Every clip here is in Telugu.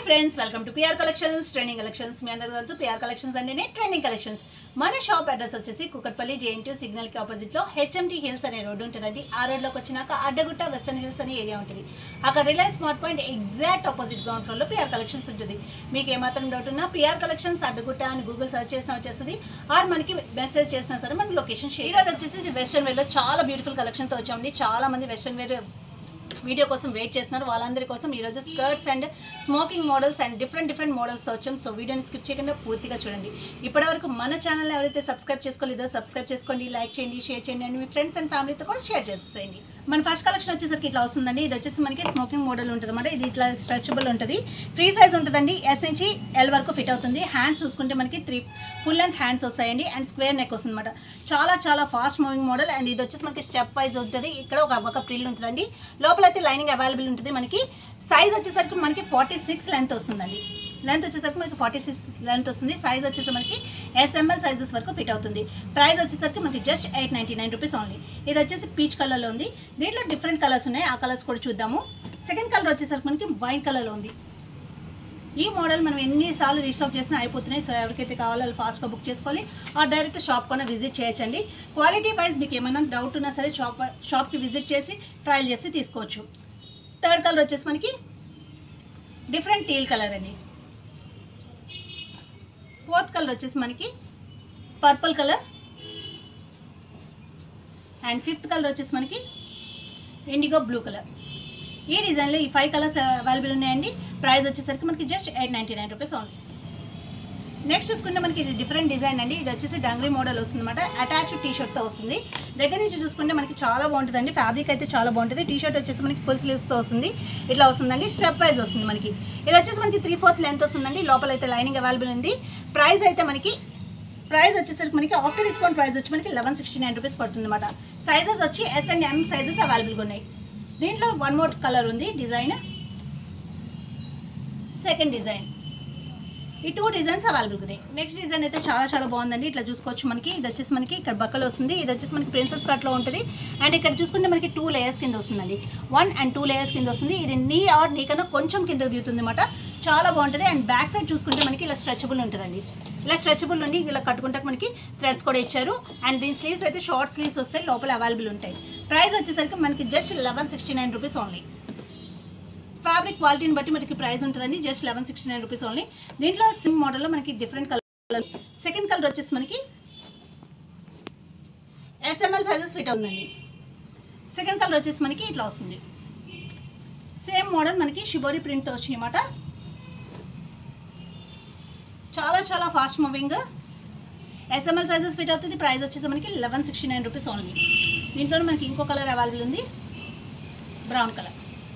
Friends welcome to PR collections trending collections మీ అందరికీ తెలుసు పిఆర్ కలెక్షన్స్ అంటేనే ట్రెండింగ్ కలెక్షన్స్ మన షాప్ అడ్రస్ వచ్చేసి కుకట్పల్లి జేఎన్టీ సిగ్నల్ కి ఆపోజిట్ లో హెచ్ఎంటీ హిల్స్ అనే రోడ్ ఉంటుందండి ఆ రోడ్ లోకి వచ్చినాక అడ్డగుట్ట వెస్టర్న్ హిల్స్ అనే ఏరియా ఉంటుంది అక్కడ Reliance Smart Point exact opposite ground floor లో పిఆర్ కలెక్షన్స్ ఉంటుంది మీకు ఏమాత్రం డౌట్ ఉన్నా పిఆర్ కలెక్షన్స్ అడ్డగుట్ట అని గూగుల్ సెర్చ్ చేసినా వచ్చేస్తుంది ఆర్ మనకి మెసేజ్ చేసినా సరే మన లొకేషన్ షేర్ ఈరోజు వచ్చేసి వెస్టర్న్ వేర్ లో చాలా బ్యూటిఫుల్ కలెక్షన్ తో వచ్చామండి చాలా మంది వెస్టర్న్ వేర్ వీడియో కోసం వెయిట్ చేస్తున్నారు వాళ్ళందరి కోసం ఈ రోజు skirts and smoking models and different models వచ్చాం సో వీడియోని స్కిప్ చేయకుండా పూర్తిగా చూడండి ఇప్పటివరకు మన ఛానల్ ఎవరైతే సబ్స్క్రైబ్ చేసుకోలేదో సబ్స్క్రైబ్ చేసుకోండి లైక్ చేయండి షేర్ చేయండి అండ్ మీ ఫ్రెండ్స్ అండ్ ఫ్యామిలీతో కూడా షేర్ చేసేయండి మన ఫస్ట్ కలెక్షన్ వచ్చేసరికి ఇట్లా వస్తుందండి ఇది వచ్చేసి మనకి స్మోకింగ్ మోడల్ ఉంటుంది అన్నమాట ఇది ఇట్లా స్ట్రెచబుల్ ఉంటుంది ఫ్రీ సైజ్ ఉంటుందండి ఎస్ నుంచి ఎల్ వరకు ఫిట్ అవుతుంది హ్యాండ్స్ చూసుకుంటే మనకి 3 ఫుల్ లెంత్ హ్యాండ్స్ వస్తాయండి అండ్ స్క్వేర్ నెక్ వస్తుంది అనమాట చాలా ఫాస్ట్ మూవింగ్ మోడల్ అండ్ ఇది వచ్చేసి మనకి స్టెప్ వైజ్ ఉంటుంది ఇక్కడ ఒక ప్రిల్ ఉంటుందండి లోపలైతే లైనింగ్ అవైలబుల్ ఉంటుంది మనకి సైజ్ వచ్చేసరికి మనకి 46 లెంత్ వస్తుందండి లెంత్ వచ్చేసరికి మనకి 46 లెంత్ వస్తుంది సైజ్ వచ్చేసి మనకి ఎస్ఎంఎల్ సైజెస్ వరకు ఫిట్ అవుతుంది ప్రైస్ వచ్చేసరికి మనకి జస్ట్ 899 రూపీస్ ఓన్లీ ఇది వచ్చేసి పీచ్ కలర్లో ఉంది దీంట్లో డిఫరెంట్ కలర్స్ ఉన్నాయి ఆ కలర్స్ కూడా చూద్దాము సెకండ్ కలర్ వచ్చేసరికి మనకి వైట్ కలర్లో ఉంది ఈ మోడల్ మనం ఎన్నిసార్లు రీస్టాక్ చేసినా అయిపోతున్నాయి సో ఎవరికైతే కావాలో వాళ్ళు ఫాస్ట్గా బుక్ చేసుకోవాలి ఆ డైరెక్ట్ షాప్ కూడా విజిట్ చేయొచ్చండి క్వాలిటీ వైజ్ మీకు ఏమైనా డౌట్ ఉన్నా సరే షాప్కి విజిట్ చేసి ట్రయల్ చేసి తీసుకోవచ్చు థర్డ్ కలర్ వచ్చేసి మనకి డిఫరెంట్ టీల్ కలర్ అండి ఫోర్త్ కలర్ వచ్చేసి మనకి purple colour and fifth colour వచ్చేసి మనకి ఇండిగో బ్లూ కలర్ ఈ డిజైన్లో ఈ 5 కలర్స్ అవైలబుల్ ఉన్నాయండి ప్రైస్ వచ్చేసరికి మనకి జస్ట్ 899 రూపీస్ ఓన్లీ నెక్స్ట్ చూసుకుంటే మనకి ఇది డిఫరెంట్ డిజైన్ అండి ఇది వచ్చేసి డంగ్రీ మోడల్ వస్తుంది అనమాట అటాచ్ టీ షర్ట్తో వస్తుంది దగ్గర నుంచి చూసుకుంటే మనకి చాలా బాగుంటుందండి ఫ్యాబ్రిక్ అయితే చాలా బాగుంటుంది టీ షర్ట్ వచ్చేసి మనకి ఫుల్ స్లీవ్స్తో వస్తుంది ఇట్లా వస్తుందండి స్టెప్ వైజ్ వస్తుంది మనకి ఇది వచ్చేసి మనకి 3/4 లెంత్ వస్తుందండి లోపల అయితే లైనింగ్ అవైలబుల్ ఉంది ప్రైస్ అయితే మనకి వచ్చేసరికి మనకి ఆఫ్టర్ డిస్కౌంట్ ప్రైస్ వచ్చి మనకి 1169 రూపీస్ పడుతుంది అనమాట సైజెస్ వచ్చి ఎస్ అండ్ ఎం సైజెస్ అవైలబుల్గా ఉన్నాయి దీంట్లో వన్ మోర్ కలర్ ఉంది డిజైన్ సెకండ్ డిజైన్ ఈ 2 డిజైన్స్ అవైలబుల్ ఉన్నాయి నెక్స్ట్ డిజైన్ అయితే చాలా బాగుందండి ఇట్లా చూసుకోవచ్చు మనకి ఇది వచ్చేసి మనకి ఇక్కడ బక్కలు వస్తుంది ఇది వచ్చేసి మనకి ప్రిన్సెస్ కట్లో ఉంటుంది అండ్ ఇక్కడ చూసుకుంటే మనకి 2 లేయర్స్ కింద వస్తుందండి 1 and 2 లేయర్స్ కింద వస్తుంది ఇది నీ కన్నా కొంచెం కింద దిగుతుంది అనమాట చాలా బాగుంటుంది అండ్ బ్యాక్ సైడ్ చూసుకుంటే మనకి ఇలా స్ట్రెచబుల్ ఉంటుందండి ఇలా స్ట్రెచబుల్ ఉండి ఇలా కట్టుకుంటే మనకి థ్రెడ్స్ కూడా ఇచ్చారు అండ్ దీని స్లీవ్స్ అయితే షార్ట్ స్లీవ్స్ వస్తాయి లోపల అవైలబుల్ ఉంటాయి ప్రైస్ వచ్చేసరికి మనకి జస్ట్ 1169 రూపీస్ ఓన్లీ ఫ్యాబ్రిక్ క్వాలిటీని బట్టి మనకి ప్రైస్ ఉంటుందండి జస్ట్ 1169 రూపీస్ ఓన్లీ దీంట్లో సిమ్ మోడల్లో మనకి డిఫరెంట్ కలర్ సెకండ్ కలర్ వచ్చేసి మనకి ఎస్ఎంఎల్ సైజెస్ ఫిట్ అవుతుందండి సెకండ్ కలర్ వచ్చేసి మనకి ఇట్లా వస్తుంది సేమ్ మోడల్ మనకి షిబోరి ప్రింట్ వచ్చింది అనమాట చాలా fast moving S M L sizes fit అవుతుంది ప్రైస్ వచ్చేసి మనకి 1169 రూపీస్ ఓన్లీ దీంట్లో మనకి ఇంకో కలర్ అవైలబుల్ ఉంది బ్రౌన్ కలర్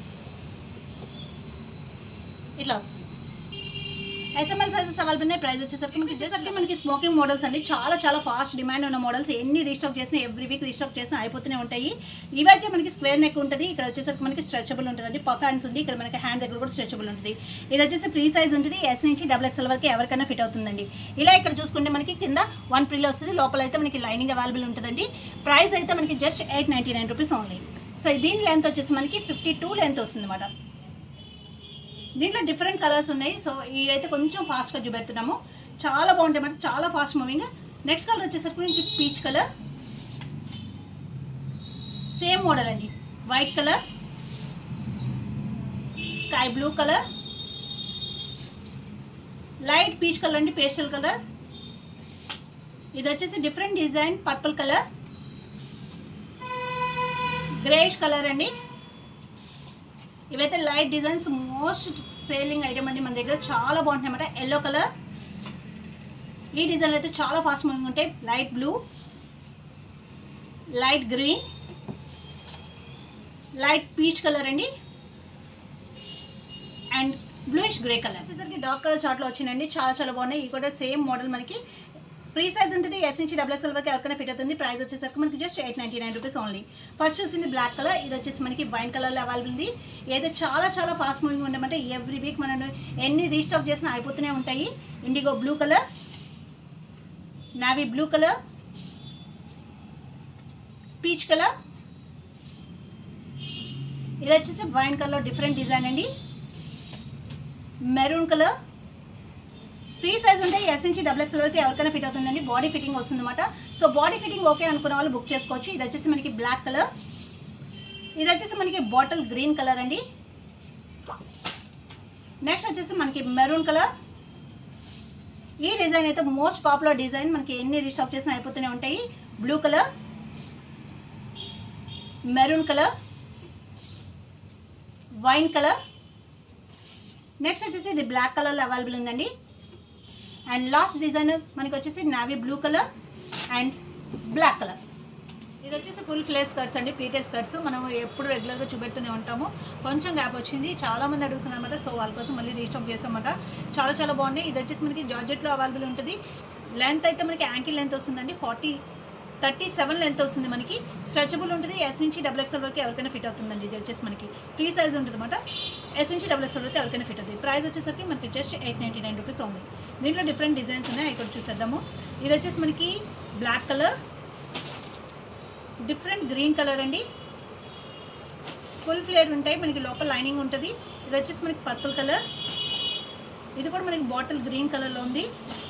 ఇట్లా వస్తుంది ఎస్ఎంఎల్ సైజెస్ అవైలబుల్ ఉన్నాయి ప్రైస్ వచ్చేసరికి మనకి స్మోకింగ్ మోడల్స్ అండి చాలా ఫాస్ట్ డిమాండ్ ఉన్న మోడల్స్ ఎన్ని రీస్టాక్ చేసినా ఎవ్రీ వీక్ రీస్టాక్ చేసినా అయిపోతూనే ఉంటాయి ఇవైతే మనకి స్క్వేర్ నెక్ ఉంటుంది ఇక్కడ వచ్చేసరికి మనకి స్ట్రెచబుల్ ఉంటుందండి పఫ్ హ్యాండ్స్ ఉంది ఇక్కడ మనకి హ్యాండ్ దగ్గర కూడా స్ట్రెచబుల్ ఉంటుంది ఇది వచ్చేసి ఫ్రీ సైజ్ ఉంటుంది ఎస్ నుంచి XXL వరకు ఎవరికైనా ఫిట్ అవుతుందండి ఇలా ఇక్కడ చూసుకుంటే మనకి కింద 1 ప్రిల్ వస్తుంది లోపల అయితే మనకి లైనింగ్ అవైలబుల్ ఉంటుందండి ప్రైస్ అయితే మనకి జస్ట్ 899 రూపీస్ ఓన్లీ సో దీని లెంత్ వచ్చేసి మనకి 52 లెంత్ వస్తుంది అన్నమాట దీంట్లో డిఫరెంట్ కలర్స్ ఉన్నాయి సో ఇవి అయితే కొంచెం ఫాస్ట్గా చూపెడుతున్నాము చాలా బాగుంటాయి అంటే చాలా ఫాస్ట్ మూవింగ్ నెక్స్ట్ కలర్ వచ్చేసరికి మనకి పీచ్ కలర్ సేమ్ మోడల్ అండి white colour sky blue colour light peach colour అండి పేస్టల్ కలర్ ఇది వచ్చేసి different design purple colour greyish colour అండి ఇవైతే light designs most selling item అండి మన దగ్గర చాలా బాగుంటాయి అన్నమాట ఎల్లో కలర్ ఈ డిజైన్లు అయితే చాలా ఫాస్ట్ మూవింగ్ ఉంటాయి light blue light green light peach colour అండి అండ్ బ్లూయిష్ గ్రే కలర్ వచ్చేసరికి డార్క్ కలర్ చార్ట్లో వచ్చిందండి చాలా బాగున్నాయి ఇవి కూడా సేమ్ మోడల్ మనకి ఫ్రీ సైజ్ ఉంటుంది ఎస్ నుంచి XXL వరకు ఎవరికైనా ఫిట్ అవుతుంది ప్రైస్ వచ్చేసరికి మనకి జస్ట్ 899 రూపీస్ ఓన్లీ ఫస్ట్ చూసింది బ్లాక్ కలర్ ఇది వచ్చేసి మనకి వైన్ కలర్లో అవైలబుల్ ఉంది ఏదో చాలా ఫాస్ట్ మూవింగ్ ఉండమంటే ఎవ్రీ వీక్ మనం ఎన్ని రీస్టాక్ చేసినా అయిపోతూనే ఉంటాయి indigo blue colour navy blue colour peach colour ఇది వచ్చేసి వైన్ కలర్ డిఫరెంట్ డిజైన్ అండి మెరూన్ కలర్. ఫ్రీ సైజ్ ఉంటాయి, ఎస్ నుంచి డబుల్ ఎక్స్ఎల్ వరకు ఎవరికైనా ఫిట్ అవుతుందండి. బాడీ ఫిట్టింగ్ వస్తుందన్నమాట. సో బాడీ ఫిట్టింగ్ ఓకే అనుకున్న వాళ్ళు బుక్ చేసుకోవచ్చు. ఇది వచ్చేసి మనకి బ్లాక్ కలర్. ఇది వచ్చేసి మనకి బాటిల్ గ్రీన్ కలర్ అండి. నెక్స్ట్ వచ్చేసి మనకి మెరూన్ కలర్. ఈ డిజైన్ అయితే మోస్ట్ పాపులర్ డిజైన్, మనకి ఎన్ని రీస్టాక్ చేసినా అయిపోతూనే ఉంటాయి. Blue colour, maroon colour, wine colour. Next వచ్చేసి ఇది బ్లాక్ కలర్లో అవైలబుల్ ఉందండి. అండ్ లాస్ట్ డిజైన్ మనకి వచ్చేసి navy blue colour and black colour. ఇది వచ్చేసి ఫుల్ ఫ్లేర్ స్కర్ట్స్ అండి, ప్లీటెడ్ స్కర్ట్స్. మనం ఎప్పుడు రెగ్యులర్గా చూపెడుతూనే ఉంటాము. కొంచెం గ్యాప్ వచ్చింది, చాలామంది అడుగుతున్నారన్నమాట. సో వాళ్ళ కోసం మళ్ళీ రీస్టాక్ చేస్తామన్నమాట. చాలా చాలా బాగున్నాయి. ఇది వచ్చేసి మనకి జార్జెట్లో అవైలబుల్ ఉంటుంది. లెంత్ అయితే మనకి యాంకిల్ లెంత్ వస్తుందండి, 37 లెంత్ వస్తుంది. మనకి స్ట్రెచబుల్ ఉంటుంది. ఎస్ నుంచి డబుల్ ఎక్స్ఎల్ వరకు ఎవరికైనా ఫిట్ అవుతుందండి. ఇది వచ్చేసి మనకి ఫ్రీ సైజ్ ఉంటుంది అనమాట. ఎస్ నుంచి డబుల్ ఎక్స్ఎల్ వరకు ఎవరికైనా ఫిట్ అవుతుంది. ప్రైస్ వచ్చేసరికి మనకి జస్ట్ 899 రూపీస్ ఉంది. దీంట్లో డిఫరెంట్ డిజైన్స్ ఉన్నాయి, ఇక్కడ చూసేద్దాము. ఇది వచ్చేసి మనకి black colour, different green colour అండి. ఫుల్ ఫ్లేర్ ఉంటాయి, మనకి లోపల లైనింగ్ ఉంటుంది. ఇది వచ్చేసి మనకి పర్పుల్ కలర్. ఇది కూడా మనకి బాటిల్ గ్రీన్ కలర్లో ఉంది.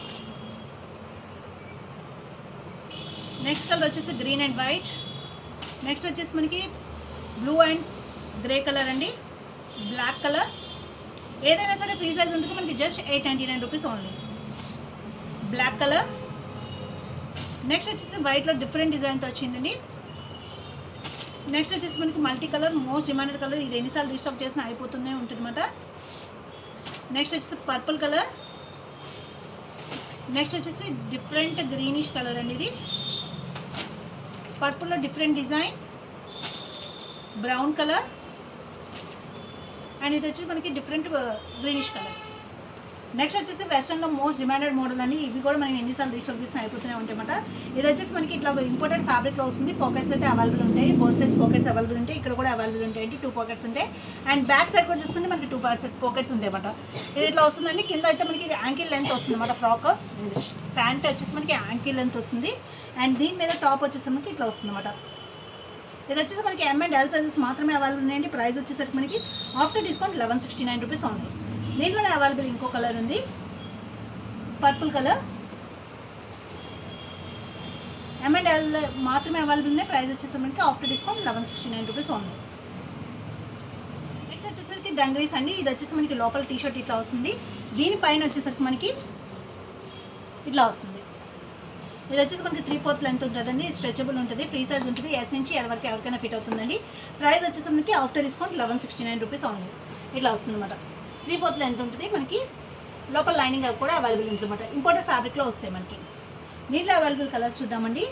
నెక్స్ట్ కలర్ వచ్చేసి గ్రీన్ అండ్ వైట్. నెక్స్ట్ వచ్చేసి మనకి బ్లూ అండ్ గ్రే కలర్ అండి, బ్లాక్ కలర్. ఏదైనా సరే ఫ్రీ సైజ్ ఉంటుంది, మనకి just 899 rupees only. Black colour. Next వచ్చేసి వైట్లో డిఫరెంట్ డిజైన్తో వచ్చిందండి. నెక్స్ట్ వచ్చేసి మనకి multi colour, most demanded colour. ఇది ఎన్నిసార్లు రీస్టాక్ చేసినా అయిపోతూనే ఉంటుంది అన్నమాట. నెక్స్ట్ వచ్చేసి పర్పుల్ కలర్. నెక్స్ట్ వచ్చేసి డిఫరెంట్ గ్రీనిష్ కలర్ అండి. ఇది పర్పుల్లో different design, brown colour. And ఇది వచ్చేసి మనకి డిఫరెంట్ గ్రీనిష్ కలర్. నెక్స్ట్ వచ్చేసి వెస్ట్రన్లో మోస్ట్ డిమాండెడ్ మోడల్ అని. ఇవి కూడా మనకి ఎన్నిసార్లు రీస్టాక్ చేసినా అయిపోతూనే ఉంటాయి అన్నమాట. ఇది వచ్చేసి మనకి ఇట్లా ఇంపార్టెంట్ ఫ్యాబ్రిక్లో వస్తుంది. పాకెట్స్ అయితే అవైలబుల్ ఉంటాయి, బోత్ సైడ్స్ పాకెట్స్ అవైలబుల్ ఉంటాయి. ఇక్కడ కూడా అవైలబుల్ ఉంటాయండి, 2 పాకెట్స్ ఉంటాయి. అండ్ బ్యాక్ సైడ్ కూడా చూసుకుంటే మనకి 2 పాకెట్స్ ఉంటాయి అన్నమాట. ఇది ఇట్లా వస్తుందండి. కింద అయితే మనకి ఇది యాంకిల్ లెంత్ వస్తుంది అన్నమాట. ఫ్రాక్ ప్యాంట్ వచ్చేసి మనకి యాంకిల్ లెంత్ వస్తుంది. అండ్ దీని మీద టాప్ వచ్చేసి మనకి ఇట్లా వస్తుంది అన్నమాట. ఇది వచ్చేసి మనకి M and L సైజెస్ మాత్రమే అవైలబుల్ ఉన్నాయండి. ప్రైస్ వచ్చేసరికి మనకి ఆఫ్టర్ డిస్కౌంట్ 1169 రూపీస్ ఉంది. దీంట్లోనే అవైలబుల్ ఇంకో కలర్ ఉంది, purple colour. M and L మాత్రమే అవైలబుల్ ఉన్నాయి. ప్రైస్ వచ్చేసరికి మనకి ఆఫ్టర్ డిస్కౌంట్ 1169 రూపీస్ ఉంది. నెక్స్ట్ వచ్చేసరికి డంగ్రీస్ అండి. ఇది వచ్చేసి మనకి లోపల టీషర్ట్ ఇట్లా వస్తుంది. దీనిపైన వచ్చేసరికి మనకి ఇట్లా వస్తుంది. ఇది వచ్చేసి మనకి 3/4 లెంత్ ఉంటుందండి. స్ట్రెచబుల్ ఉంటుంది, ఫ్రీ సైజ్ ఉంటుంది. ఎస్ నుంచి ఎల్ వరకు ఎవరికైనా ఫిట్ అవుతుందండి. ప్రైస్ వచ్చేసి మనకి ఆఫ్టర్ డిస్కౌంట్ 1169 రూపీస్ ఉంది. ఇట్లా వస్తుంది అనమాట. 3/4 లెంత్ ఉంటుంది. మనకి లోపల లైనింగ్ అవి కూడా అవైలబుల్ ఉంటుంది అనమాట. ఇంపార్టెంట్ ఫ్యాబ్రిక్లో వస్తాయి మనకి. దీంట్లో అవైలబుల్ కలర్స్ చూద్దామండి.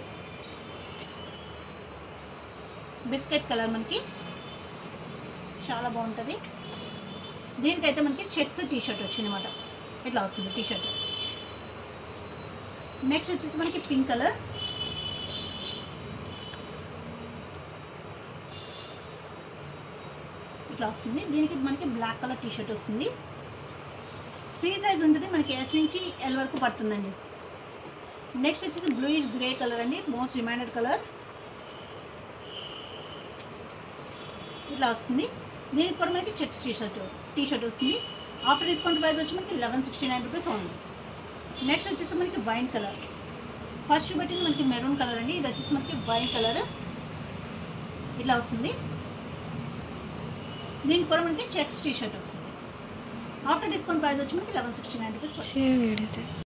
బిస్కెట్ కలర్ మనకి చాలా బాగుంటుంది. దీనికైతే మనకి చెక్స్ టీషర్ట్ వచ్చింది అనమాట. ఇట్లా వస్తుంది టీషర్ట్. నెక్స్ట్ వచ్చేసి మనకి పింక్ కలర్. ఇట్లా వస్తుంది. దీనికి మనకి బ్లాక్ కలర్ టీషర్ట్ వస్తుంది. ఫ్రీ సైజ్ ఉంటుంది, మనకి ఎస్ నుంచి ఎల్ వరకు పడుతుందండి. నెక్స్ట్ వచ్చేసి బ్లూయిష్ గ్రే కలర్ అండి, మోస్ట్ డిమాండెడ్ కలర్. ఇట్లా వస్తుంది. దీనికి కూడా మనకి చెక్స్ టీషర్ట్ వస్తుంది. ఆఫ్టర్ డిస్కౌంట్ ప్రైస్ వచ్చి మనకి 1169 రూపీస్ ఉంది. నెక్స్ట్ వచ్చేసి మనకి వైన్ కలర్. ఫస్ట్ చూపెట్టింది మనకి మెరూన్ కలర్ అండి. ఇది వచ్చేసి మనకి వైన్ కలర్ ఇట్లా వస్తుంది. దీనికి కూడా మనకి చెక్స్ టీషర్ట్ వస్తుంది. ఆఫ్టర్ డిస్కౌంట్ ప్రైస్ వచ్చి మనకి 1169 రూపీస్.